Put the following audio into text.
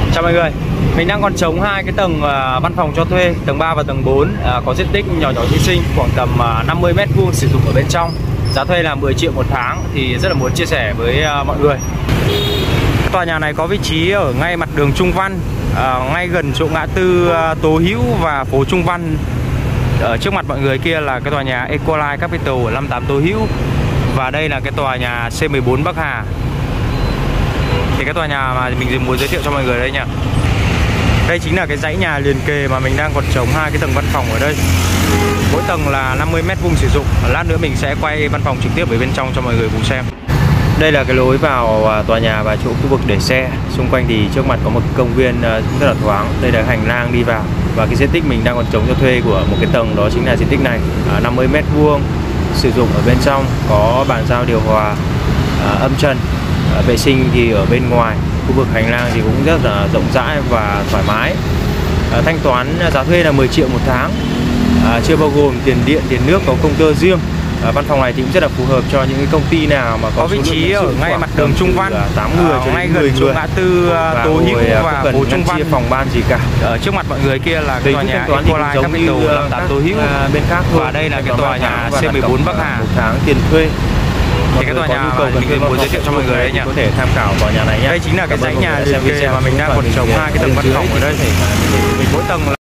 Chào mọi người, mình đang còn trống hai cái tầng văn phòng cho thuê, tầng 3 và tầng 4, có diện tích nhỏ nhỏ xinh xinh, khoảng tầm 50 m² sử dụng ở bên trong. Giá thuê là 10 triệu một tháng thì rất là muốn chia sẻ với mọi người. Tòa nhà này có vị trí ở ngay mặt đường Trung Văn, ngay gần chỗ ngã tư Tố Hữu và phố Trung Văn. Ở trước mặt mọi người kia là cái tòa nhà Ecoline Capital ở 58 Tố Hữu. Và đây là cái tòa nhà C14 Bắc Hà. Thì cái tòa nhà mà mình muốn giới thiệu cho mọi người đây nha. Đây chính là cái dãy nhà liền kề mà mình đang còn trống hai cái tầng văn phòng ở đây. Mỗi tầng là 50 m² sử dụng. Lát nữa mình sẽ quay văn phòng trực tiếp ở bên trong cho mọi người cùng xem. Đây là cái lối vào tòa nhà và chỗ khu vực để xe. Xung quanh thì trước mặt có một công viên rất là thoáng. Đây là hành lang đi vào. Và cái diện tích mình đang còn trống cho thuê của một cái tầng đó chính là diện tích này, 50 m². Sử dụng ở bên trong có bàn giao điều hòa, âm trần. Vệ sinh thì ở bên ngoài. Khu vực hành lang thì cũng rất là rộng rãi và thoải mái. Thanh toán giá thuê là 10 triệu một tháng, chưa bao gồm tiền điện, tiền nước, có công tơ riêng. Văn phòng này thì cũng rất là phù hợp cho những cái công ty nào mà có vị trí ở ngay mặt đường Trung Văn, 8 người cho ngay gần chỗ ngã tư Tố Hữu và phố Trung Văn. Phòng ban gì cả. Ở trước mặt mọi người kia là cái tòa nhà Ecoline Capital 58 Tố Hữu bên khác thôi. Và đây là cái tòa nhà C14 Bắc Hà. Một tháng tiền thuê. Thì cái tòa nhà mà mình muốn giới thiệu cho mọi người đây nhá, có thể tham khảo tòa nhà này nhé. Đây chính là cái dãy nhà liền kề mà mình đang còn trống hai cái tầng văn phòng ở đây. Mỗi tầng